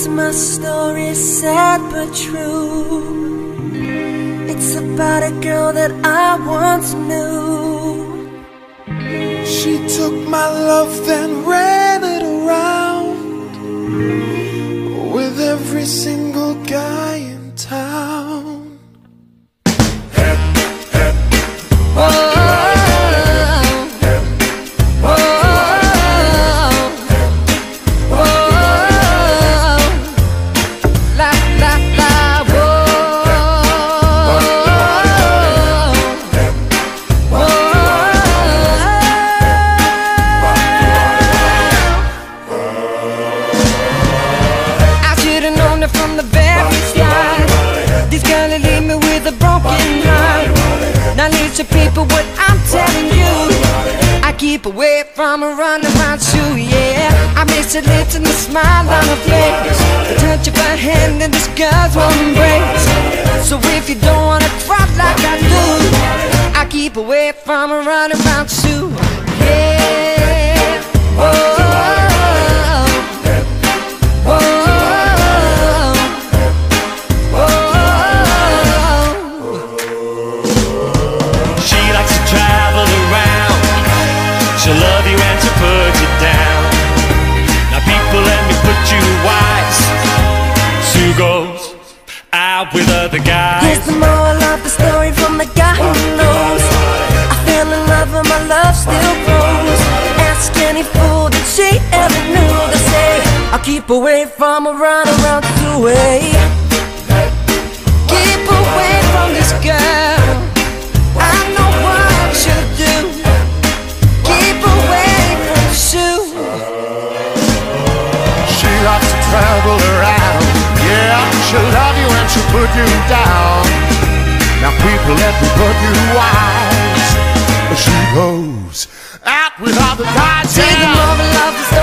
Cause my story is sad but true. It's about a girl that I once knew. She took my love and ran it around with every single guy in town. People, what I'm telling you, I keep away from a runaround shoe, yeah. I miss her lips and the smile on her face, the touch of her hand and this girl's warm embrace. So if you don't wanna cry like I do, I keep away from a runaround shoe, yeah. Oh. She'll love you and she'll put you down. Now people, let me put you wise. Sue goes out with other guys. Here's the moral of the story from the guy who knows. I fell in love and my love still grows. Ask any fool that she ever knew. They say I'll keep away from a runaround two-way. Keep away from this girl. I know what I should do. She likes to travel around. Yeah, she'll love you and she'll put you down. Now people, let me put you wise. She goes out with other guys. See the moral of the story